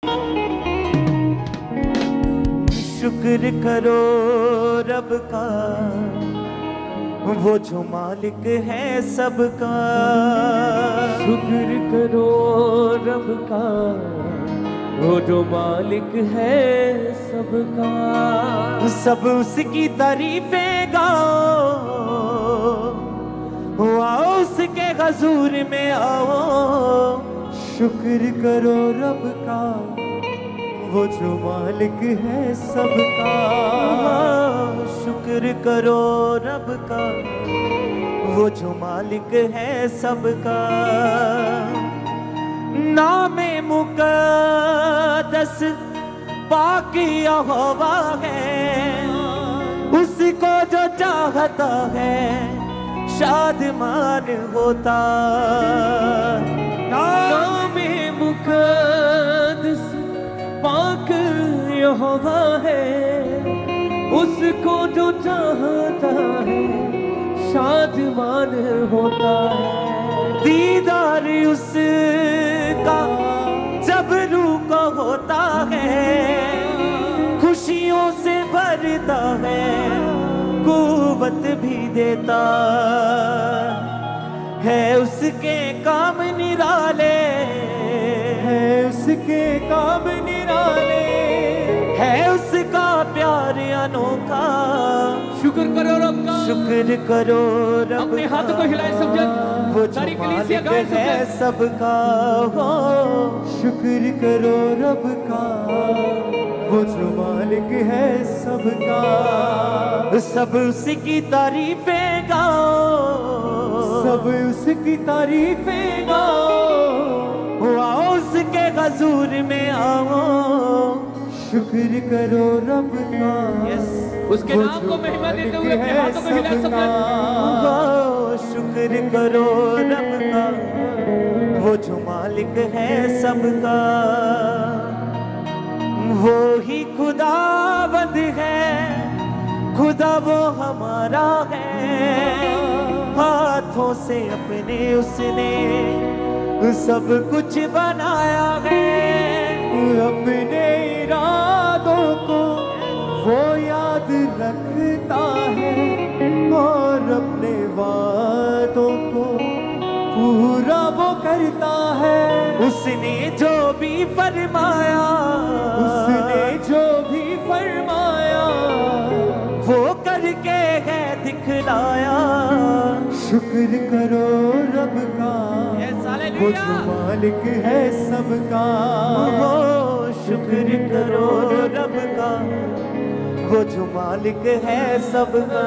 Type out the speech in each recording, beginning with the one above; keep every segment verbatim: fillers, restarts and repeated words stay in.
शुक्र करो रब का, वो जो मालिक है सबका। शुक्र करो रब का, वो जो मालिक है सबका। सब उसकी तारीफें गाओ, आओ उसके हुजूर में आओ। शुक्र करो रब का, वो जो मालिक है सबका। शुक्र करो रब का, वो जो मालिक है सबका। नामे मुकद्दस पाक यहोवा है, उसको जो चाहता है शादमान होता। नामे मुकद्दस पाक यहोवा है, उसको जो चाहता है शादमान होता है। दीदार उसका जब रूह को होता है, खुशियों से भरता है, कुव्वत भी देता है। उसके काम निराले, है उसके काम निराले, है उसका प्यार अनोखा। शुक्र करो रब का, शुक्र करो रब अपने हाथ को हिलाए समझन, वो जो मालिक है सबका। हो शुक्र करो रब का, वो जो मालिक है सबका। सब उसकी तारीफें गाओ, सब उसकी तारीफें गाओ। आओ उसके हुजूर में आओ। शुक्र करो रब का, उसके नाम को महिमा देते हुए अपने हाथों को हिलाए समझन। शुक्र करो रब का, वो जो मालिक है सबका। वो ही खुदावंद है, खुदा वो हमारा है। हाथों से अपने उसने सब कुछ बनाया है। अपने इरादों को वो याद रखता है, और अपने वादों को पूरा वो करता है। उसने जो भी फरमाया, उसने जो भी फरमाया, वो करके है दिखलाया। शुक्र करो रब का, वो जो मालिक है सबका। हो शुक्र करो रब का, वो जो मालिक है सबका।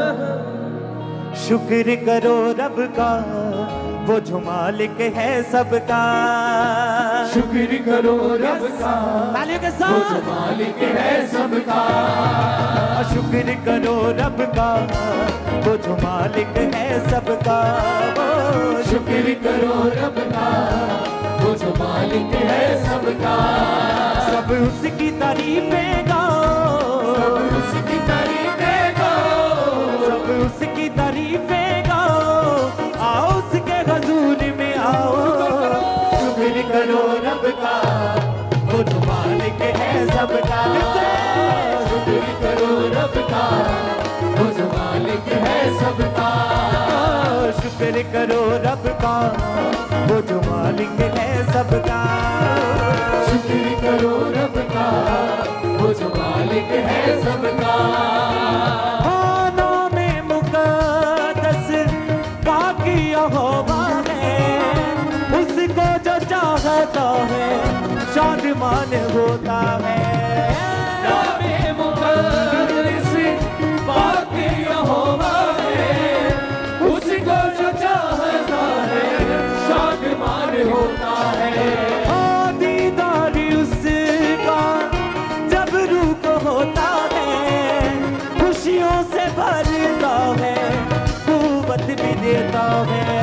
शुक्र करो रब का, वो जो मालिक है सबका। शुक्र करो रब का, तालियों के वो जो साथ मालिक है सबका। शुक्र करो रब का, वो जो मालिक है सबका। शुक्र करो रब का, वो जो मालिक है सबका। सब उसकी तारीफें गाओ, सब उसकी तारीफें गाओ, सब उसकी तारीफें गाओ। आओ उसके हुजूर में आओ। शुक्र करो रब का, वो जो मालिक है सबका। शुक्र करो रब का, वो जो मालिक है सबका। शुक्र करो रब का, वो जो मालिक है सबका। शुक्र करो रब का, वो जो मालिक है सबका। खानों में मुकद्दस पाक यहोवा है, उसको जो चाहता है शादमान होता है। नामे मुकद्दस पाक यहोवा है, उसको जो चाहता है शादमान होता है। दीदार उसका जब रूह को होता है, खुशियों से भरता है, कुव्वत भी देता है।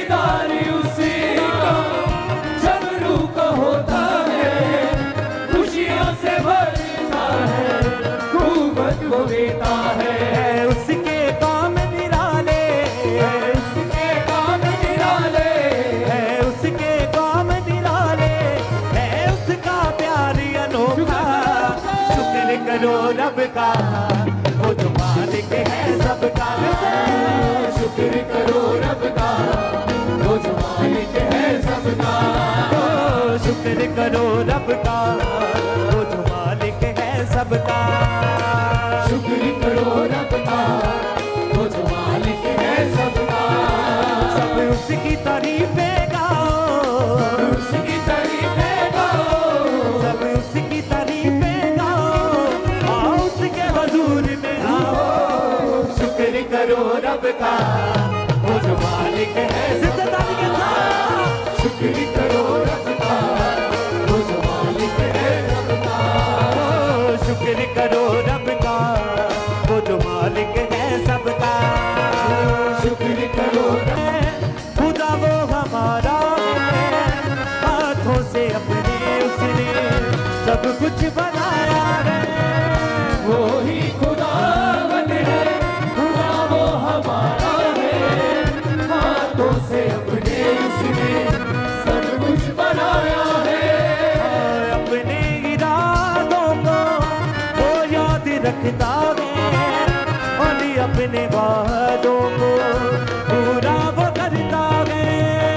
दीदार उसका जब रूह को होता है, रब का, वो जो मालिक है सबका। शुक्र करो रब का, वो जो मालिक है सबका। ओ, शुक्र करो रब का, वो जो मालिक है सबका। शुक्र करो रब का, वो जो मालिक है सबका। सब उसकी तारीफें गाओ, उसकी तारीफें गाओ, सब उसकी तारीफें गाओ, आओ उसके हुजूर में आओ। शुक्र करो रब का, वो जो मालिक है जिंदगी के साथ शुक्र करो रब का, वो जो मालिक है सबका। ओ, शुक्र करो रब का, वो जो मालिक है सबका। शुक्र करो रब, खुदा वो हमारा है, हाथों से अपने उसने सब कुछ बनाया है। वो ही खुदावन है, खुदा वो हमारा है, हाथों से अपने उसने सब कुछ बनाया है। अपने इरादों को वो याद रखता है, और अपने वादों को पूरा वो करता है।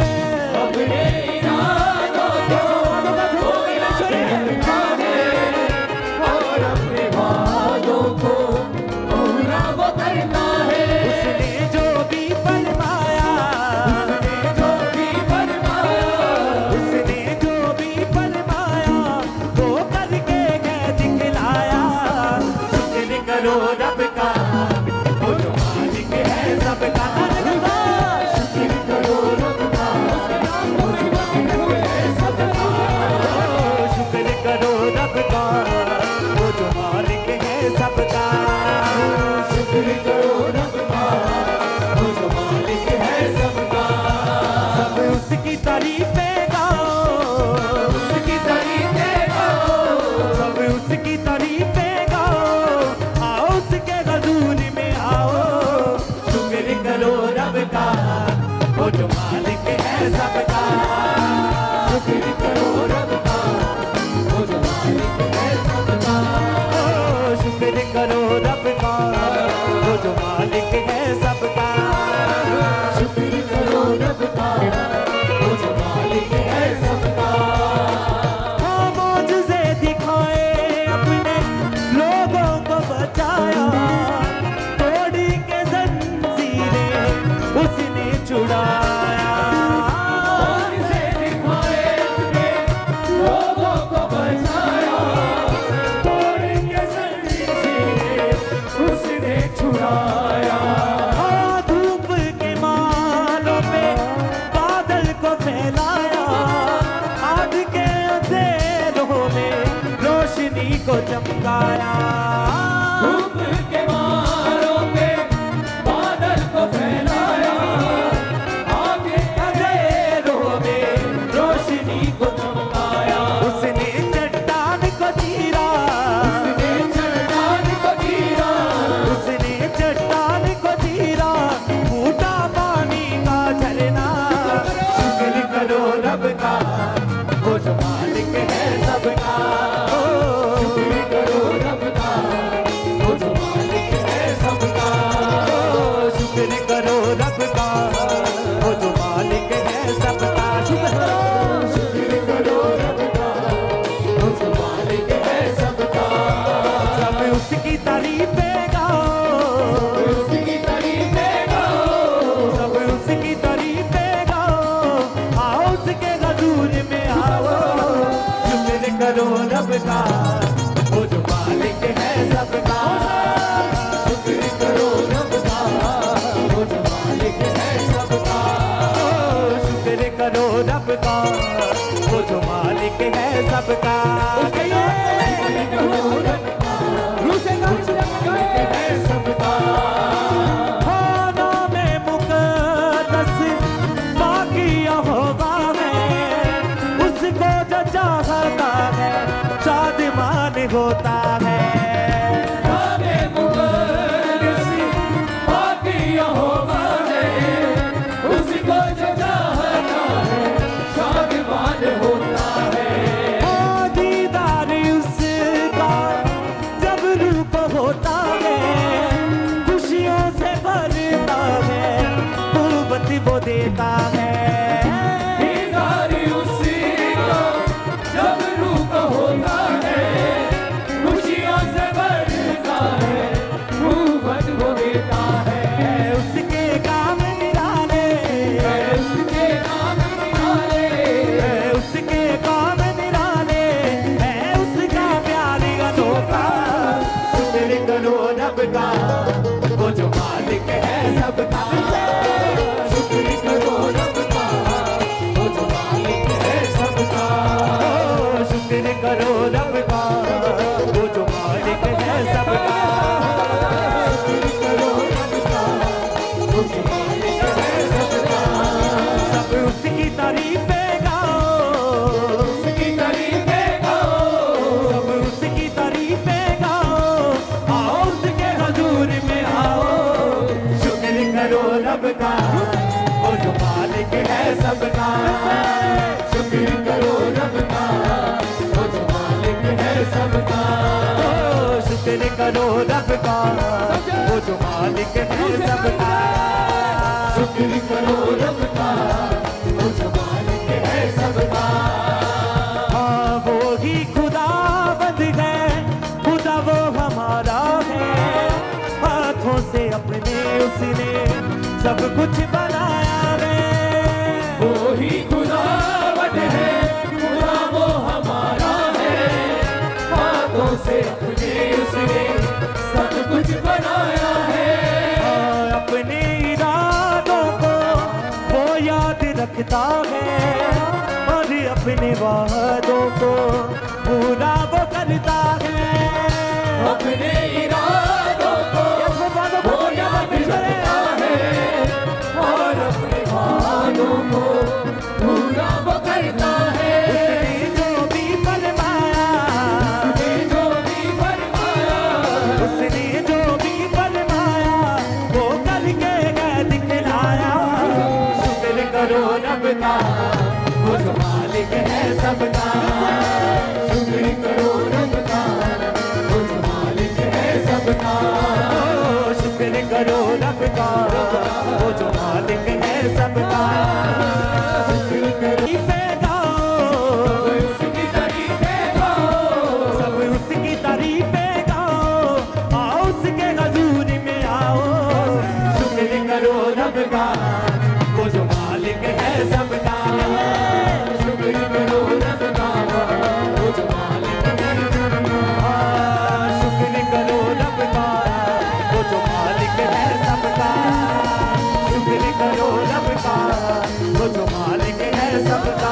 अपने इरादों को वो याद रखता है, और अपने वादों को पूरा वो करता है। उसने जो भी फरमाया, उसने जो भी फरमाया, उसने जो भी फरमाया, वो करके है दिखलाया। शुक्र करो रब का, वो जो मालिक है सबका। शुक्र करो रब का, वो जो मालिक है सबका। ओ, शुक्र करो रब का, वो जो मालिक है सबका। शुक्र करो रब का, वो जो मालिक है सबका। सब उसकी तारीफें गाओ, उसकी तारीफें गाओ, सब उसकी तारीफें गाओ, आओ उसके हुजूर में आओ। शुक्र करो रब का, वो जो मालिक है सबका। शुक्र करो रब का, वो जो मालिक है सबका। ओ, शुक्र करो रब का, वो जो मालिक है सबका। शुक्र करो रब का, वो जो मालिक है सबका। हाँ, मौजज़े दिखाए अपने लोगों को बचाया, तोड़ी के जंजीरें उसने छुड़ाया। से दिखाए अपने लोगों को बचाया, तोड़ के जंजीरें उसने छुड़ाया। हाँ, धूप के मालों पे बादल को फैलाया, आग के अंधेरों में रोशनी को चमकाया। धूप के मारों पे बादल को फैलाया, आगे अंधेरों में रोशनी को चमकाया। उसने चट्टान को चीरा, उसने चट्टान को चीरा, उसने चट्टान को चीरा, फूटा पानी का झरना। शुक्र करो रब का, वो जो मालिक है सबका। ओ, शुक्र करो रब का, वो जो मालिक है सबका। ओ, शुक्र करो रब का, वो जो मालिक है सबका। शुक्र करो, शुक्र करो रब का, वो जो मालिक है सबका। सब उसकी तारीफें गाओ, उसकी तारीफें गाओ, सब उसकी तारीफें गाओ, आओ उसके हुजूर में आओ। शुक्र करो रब का, वो जो मालिक है सबका। शुक्र करो रब का, वो जो मालिक है सबका। ओ, शुक्र करो रब का, वो जो मालिक है सबका। है सबका। हाँ, नाम मुक़द्दस बाकी यहोवा है, उसको जो चाहता है शादिमान होता है। नामे मुक़द्दस बाकी यहोवा है, उसको जो चाहता है शादिमान होता है। ओ, दीदार उसका जब रूप शुक्र करो रब का, वो जो मालिक है सबका। शुक्र करो रब का, वो जो मालिक है सबका। सब उसकी तारीफें गाओ, उसकी तारीफें गाओ, सब उसकी तारीफें गाओ, आओ उसके हुजूर में आओ। शुक्र करो रब का, वो जो मालिक है सबका। शुक्र करो रब का, वो जो मालिक है सबका। शुक्र करो रब का, वो जो मालिक है सबका। शुक्र करो रब का, वो जो मालिक है सबका। हाँ वो ही खुदा बंद है, खुदा वो हमारा है। हाथों से अपने उसने सब कुछ बनाया है। वो ही खुदावंद है, खुदा वो हमारा है। हाथों से अपने उसने सब कुछ बनाया है। हाँ, अपने इरादों को वो याद रखता है, और अपने वादों को पूरा वो करता है। अपने इरादों को वो याद रखता है, और अपने वादों को पूरा वो करता है। उसने जो भी फरमाया, उसने जो भी फरमाया, उसने जो भी फरमाया वो करके गए दिखलाया। शुक्र करो रब का, वो जो मालिक है सबका। शुक्र करो रब का, वो जो मालिक है सबका। शुक्र करो रब का, वो जो मालिक है सबका। शुक्र करो, तारीफें गाओ, उसकी तारीफें गाओ, सब उसकी तारीफें गाओ, आओ उसके हुजूर में आओ। शुक्र करो रब का, वो जो मालिक है सबका। शुक्र करो रब का, वो जो मालिक है सबका। शुक्र करो रब का, वो जो मालिक है सबका। शुक्र करो रब का, वो जो मालिक है सबका।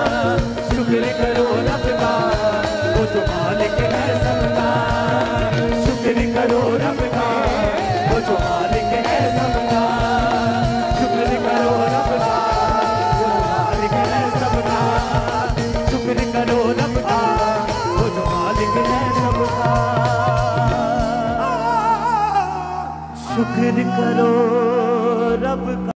शुक्र करो रब का, वो जो मालिक है सबका। शुक्र करो रब का, वो जो मालिक है सबका। शुक्र करो रब का, वो जो मालिक है सबका। शुक्र करो रब का, वो जो मालिक है सबका। शुक्र करो रब का।